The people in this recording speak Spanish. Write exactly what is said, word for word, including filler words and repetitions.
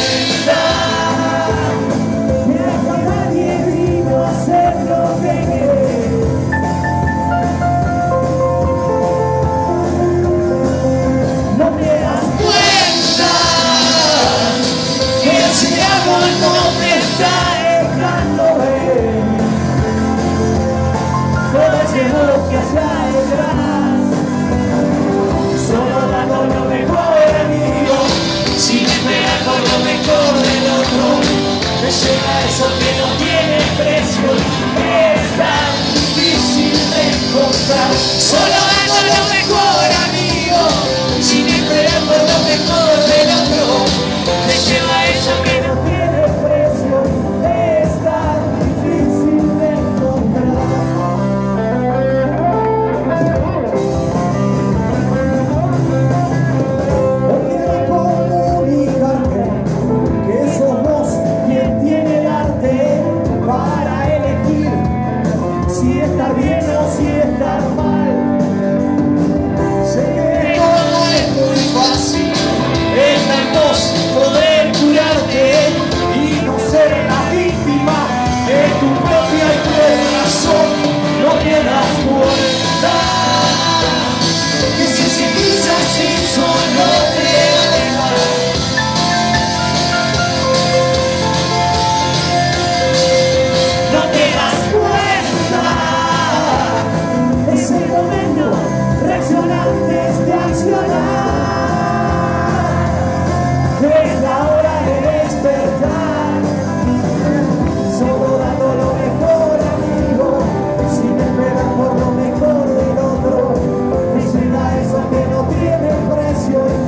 cuenta que acá nadie vino a hacer lo que quiere. No te das cuenta que ese amor no te está dejando ver todo ese dolor que allá detrás. Solo dando lo mejor amigo, sin esperar por lo mejor del otro. Me llega eso que no tiene precio, es tan difícil de encontrar. Solo dando lo mejor amigo, sin esperar por lo mejor del otro. Me lleva eso que no tiene precio, es tan difícil de encontrar. Hoy quiero comunicarte que sos vos quien tiene el arte para elegir si estar bien o si estar mal. Sé que todo es muy fácil, está en vos poder curarte y no ser la víctima de tu propia y cruel razón. No te das cuenta que si seguís así solo te alejas. No te das cuenta, es el momento, reacciona antes de accionar. Es la hora de despertar, solo dando lo mejor amigo, sin esperar por lo mejor del otro. Me llega eso que no tiene precio.